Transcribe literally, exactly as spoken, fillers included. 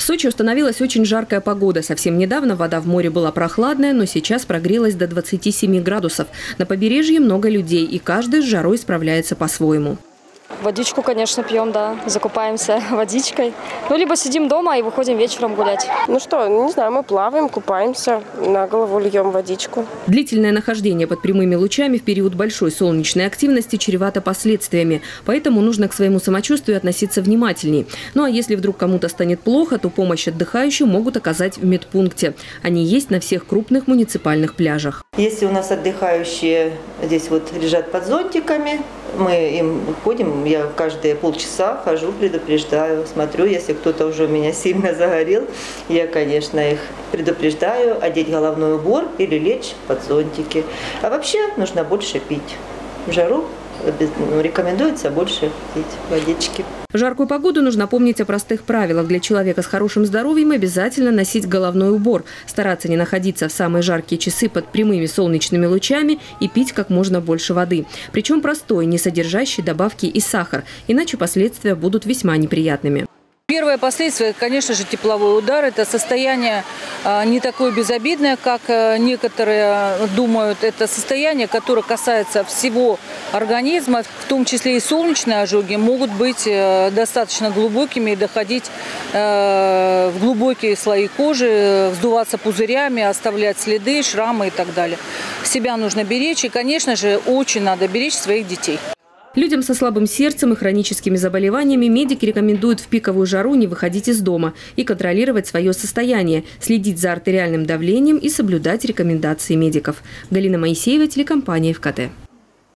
Сочи установилась очень жаркая погода. Совсем недавно вода в море была прохладная, но сейчас прогрелась до двадцати семи градусов. На побережье много людей, и каждый с жарой справляется по-своему. Водичку, конечно, пьем, да. Закупаемся водичкой. Ну, либо сидим дома и выходим вечером гулять. Ну что, не знаю, мы плаваем, купаемся, на голову льем водичку. Длительное нахождение под прямыми лучами в период большой солнечной активности чревато последствиями. Поэтому нужно к своему самочувствию относиться внимательней. Ну а если вдруг кому-то станет плохо, то помощь отдыхающим могут оказать в медпункте. Они есть на всех крупных муниципальных пляжах. Если у нас отдыхающие здесь вот лежат под зонтиками, мы им ходим, я каждые полчаса хожу, предупреждаю, смотрю, если кто-то уже у меня сильно загорел, я, конечно, их предупреждаю одеть головной убор или лечь под зонтики. А вообще нужно больше пить. В жару рекомендуется больше пить водички. В жаркую погоду нужно помнить о простых правилах. Для человека с хорошим здоровьем обязательно носить головной убор, стараться не находиться в самые жаркие часы под прямыми солнечными лучами и пить как можно больше воды. Причем простой, не содержащий добавки и сахар, иначе последствия будут весьма неприятными. Первое последствие, конечно же, тепловой удар. Это состояние не такое безобидное, как некоторые думают. Это состояние, которое касается всего организма, в том числе и солнечные ожоги, могут быть достаточно глубокими и доходить в глубокие слои кожи, вздуваться пузырями, оставлять следы, шрамы и так далее. Себя нужно беречь и, конечно же, очень надо беречь своих детей. Людям со слабым сердцем и хроническими заболеваниями медики рекомендуют в пиковую жару не выходить из дома и контролировать свое состояние, следить за артериальным давлением и соблюдать рекомендации медиков. Галина Моисеева, телекомпания ФКТ.